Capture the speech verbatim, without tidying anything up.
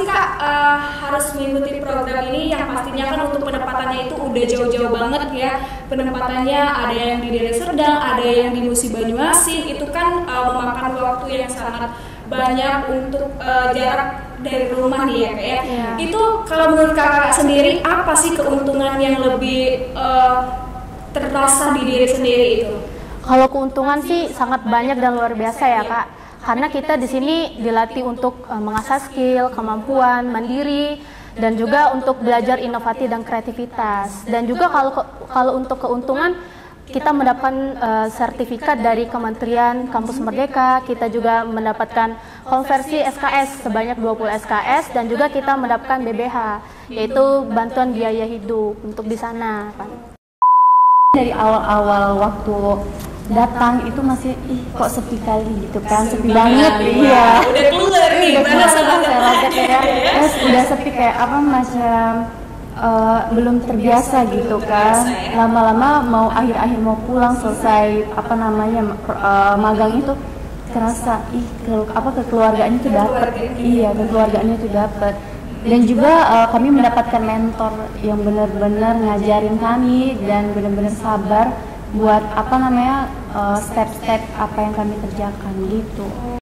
sih Kak uh, harus mengikuti program ini yang pastinya kan untuk penempatannya itu udah jauh-jauh banget ya. Penempatannya ada yang di Deli Serdang, ada yang di Musi Banyuasin, itu kan uh, memakan waktu yang sangat banyak untuk uh, jarak dari rumah nih ya Kak ya. Ya. Itu kalau menurut Kakak sendiri apa sih keuntungan yang lebih uh, terasa di diri sendiri itu? Kalau keuntungan sih sangat banyak dan luar biasa ya Kak. Karena kita di sini dilatih untuk uh, mengasah skill, kemampuan, mandiri, dan juga untuk belajar inovasi dan kreativitas. Dan juga kalau kalau untuk keuntungan, kita mendapatkan uh, sertifikat dari Kementerian Kampus Merdeka, kita juga mendapatkan konversi S K S sebanyak dua puluh S K S, dan juga kita mendapatkan B B H, yaitu bantuan biaya hidup untuk di sana. Dari awal-awal waktu datang itu masih ih kok sepi kali gitu kan, sepi, sepi banget, iya. Udah keluar nih, udah keluar saya ya. Terus udah sepi kayak apa macam uh, belum terbiasa gitu kan. Lama-lama mau akhir-akhir mau pulang selesai apa namanya uh, magang itu terasa ih ke, apa kekeluargaan itu dapat, iya kekeluargaannya itu dapat. Dan juga uh, kami mendapatkan mentor yang benar-benar ngajarin kami dan benar-benar sabar buat apa namanya uh, step-step apa yang kami kerjakan gitu.